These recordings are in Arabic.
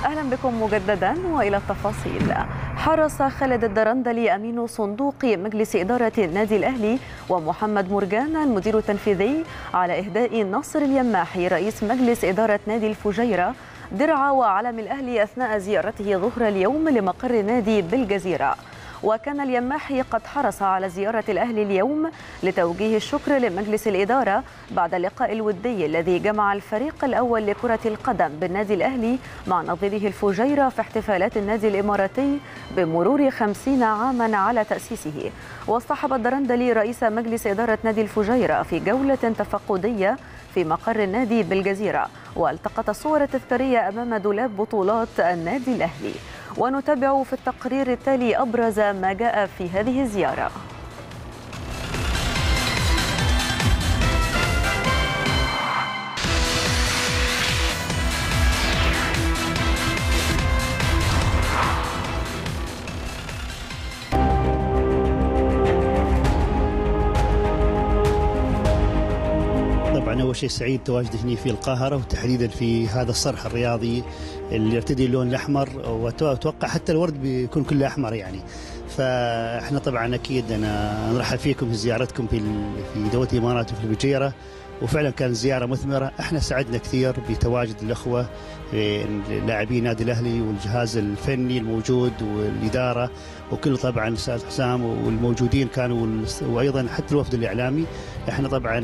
أهلا بكم مجددا وإلى التفاصيل. حرص خالد الدرندلي أمين صندوق مجلس إدارة النادي الأهلي ومحمد مرجان المدير التنفيذي على إهداء ناصر اليماحي رئيس مجلس إدارة نادي الفجيرة درع وعلم الأهلي أثناء زيارته ظهر اليوم لمقر النادي بالجزيرة. وكان اليماحي قد حرص على زيارة الأهلي اليوم لتوجيه الشكر لمجلس الإدارة بعد اللقاء الودي الذي جمع الفريق الأول لكرة القدم بالنادي الأهلي مع نظيره الفجيرة في احتفالات النادي الإماراتي بمرور 50 عاما على تأسيسه. واصطحب الدرندلي رئيس مجلس إدارة نادي الفجيرة في جولة تفقدية في مقر النادي بالجزيرة، والتقط صور تذكارية أمام دولاب بطولات النادي الأهلي. ونتابع في التقرير التالي أبرز ما جاء في هذه الزيارة. طبعا أول شيء سعيد تواجدي هنا في القاهرة وتحديدا في هذا الصرح الرياضي اللي يرتدي اللون الأحمر، وأتوقع حتى الورد بيكون كله أحمر يعني. فإحنا طبعا أكيد أنا نرحب فيكم في زيارتكم في دولة الإمارات وفي الفجيرة، وفعلا كانت زيارة مثمرة. احنا سعدنا كثير بتواجد الأخوة لاعبين نادي الأهلي والجهاز الفني الموجود والإدارة وكل طبعا الأستاذ حسام والموجودين كانوا، وأيضا حتى الوفد الإعلامي. احنا طبعا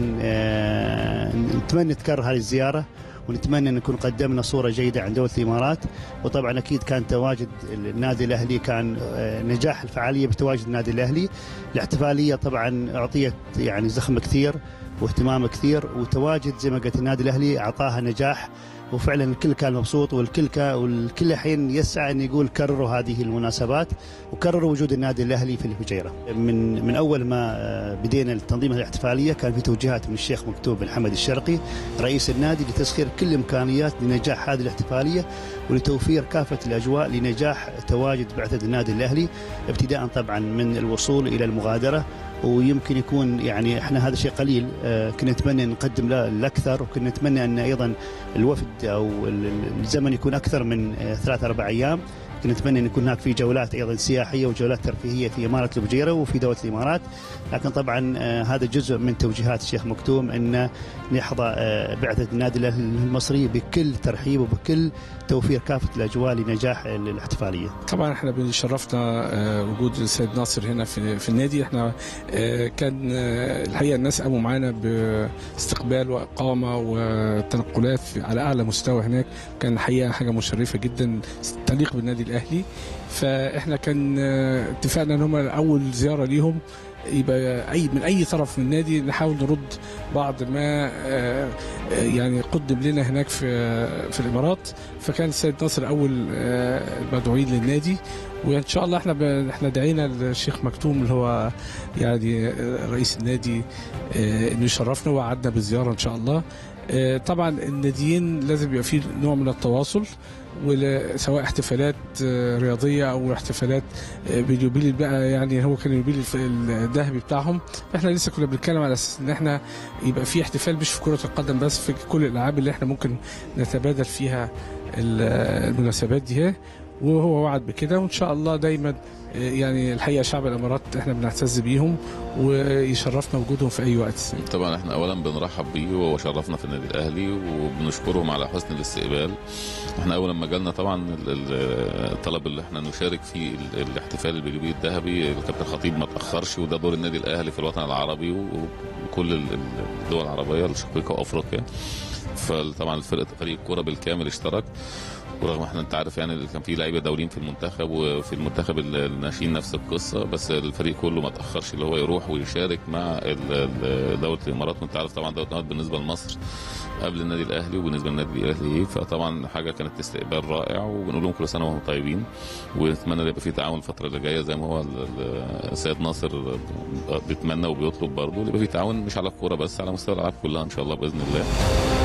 نتمنى تكرر هذه الزيارة، ونتمنى أن نكون قدمنا صورة جيدة عن دولة الإمارات. وطبعا أكيد كان تواجد النادي الأهلي، كان نجاح الفعالية بتواجد النادي الأهلي. الاحتفالية طبعا أعطيت يعني زخم كثير واهتمام كثير، وتواجد زي ما قلت النادي الأهلي أعطاها نجاح، وفعلا الكل كان مبسوط، والكل حين يسعى أن يقول كرروا هذه المناسبات وكرروا وجود النادي الأهلي في الفجيرة. من أول ما بدينا تنظيم الاحتفالية كان في توجيهات من الشيخ مكتوم بن حمد الشرقي رئيس النادي لتسخير كل الإمكانيات لنجاح هذه الاحتفالية ولتوفير كافة الأجواء لنجاح تواجد بعثة النادي الأهلي، ابتداء طبعا من الوصول إلى المغادرة. ويمكن يكون يعني احنا هذا شيء قليل، كنا نتمنى نقدم له الاكثر، وكنا نتمنى ان ايضا الوفد او الزمن يكون اكثر من 3-4 ايام. كنا نتمنى ان يكون هناك في جولات ايضا سياحيه وجولات ترفيهيه في اماره الفجيره وفي دوله الامارات، لكن طبعا هذا جزء من توجيهات الشيخ مكتوم ان يحظى بعثه النادي الاهلي المصري بكل ترحيب وبكل توفير كافه الاجواء لنجاح الاحتفاليه. طبعا احنا بنشرفنا وجود السيد ناصر هنا في النادي. احنا كان الحقيقه الناس قاموا معانا باستقبال واقامه وتنقلات على اعلى مستوى هناك، كان الحقيقه حاجه مشرفه جدا تليق بالنادي الاهلي. فاحنا كان اتفقنا ان هم اول زياره ليهم يبقى من اي طرف من النادي نحاول نرد بعض ما يعني قدم لنا هناك في الامارات. فكان السيد ناصر اول المدعوين للنادي، وان شاء الله احنا دعينا الشيخ مكتوم اللي هو يعني رئيس النادي انه يشرفنا ووعدنا بالزياره ان شاء الله. طبعا الناديين لازم يبقى فيه نوع من التواصل، سواء احتفالات رياضيه او احتفالات باليوبيل بقى، يعني هو كان اليوبيل الذهبي بتاعهم. احنا لسه كنا بنتكلم على اساس ان احنا يبقى في احتفال مش في كره القدم بس، في كل الالعاب اللي احنا ممكن نتبادل فيها المناسبات دي، وهو وعد بكده. وان شاء الله دايما يعني الحقيقه شعب الامارات احنا بنعتز بيهم ويشرفنا وجودهم في اي وقت. طبعا احنا اولا بنرحب بيه وهو شرفنا في النادي الاهلي وبنشكرهم على حسن الاستقبال. احنا اول ما جالنا طبعا الطلب اللي احنا نشارك في الاحتفال البيجوبي الذهبي، الكابتن خطيب ما تاخرش، وده دور النادي الاهلي في الوطن العربي وكل الدول العربيه الشقيقه وافريقيا. فطبعا فريق الكوره بالكامل اشترك، ورغم احنا انت عارف يعني كان في لعيبه دوليين في المنتخب وفي المنتخب الناشئين نفس القصه، بس الفريق كله ما تاخرش اللي هو يروح ويشارك مع دوله الامارات. وانت عارف طبعا دوله الامارات بالنسبه لمصر قبل النادي الاهلي وبالنسبه للنادي الاهلي، فطبعا حاجه كانت استقبال رائع، وبنقول لهم كل سنه وهم طيبين، ونتمنى يبقى في تعاون الفتره اللي جايه زي ما هو السيد ناصر بيتمنى وبيطلب برضه، يبقى في تعاون مش على الكوره بس، على مستوى الالعاب كلها ان شاء الله باذن الله.